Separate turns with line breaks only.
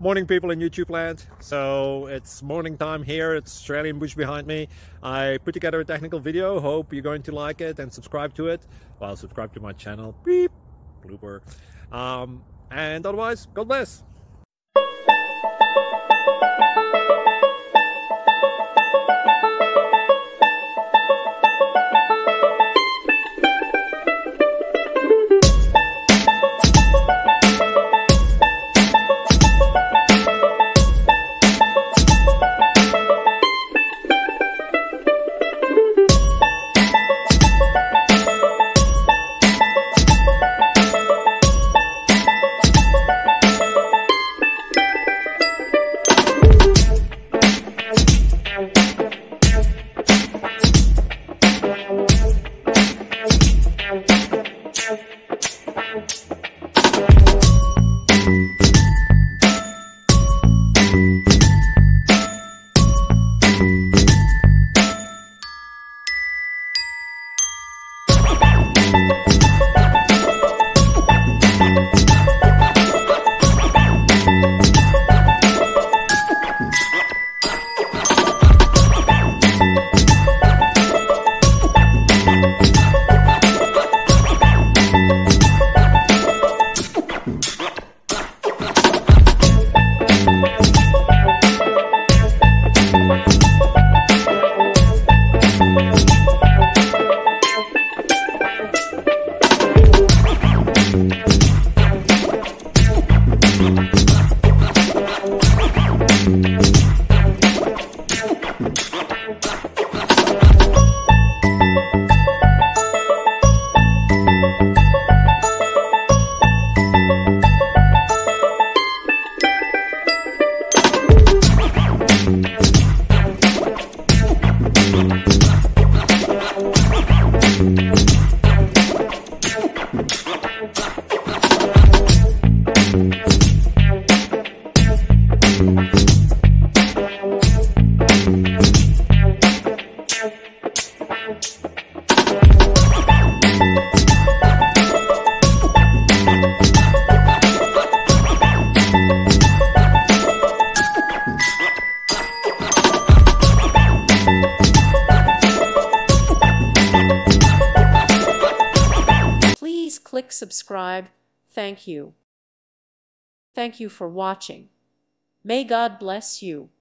Morning, people in YouTube land. So it's morning time here. It's Australian bush behind me. I put together a technical video. Hope you're going to like it and subscribe to it. Well, subscribe to my channel. Beep. Blooper. And otherwise, God bless.
Please click subscribe. Thank you. Thank you for watching. May God bless you.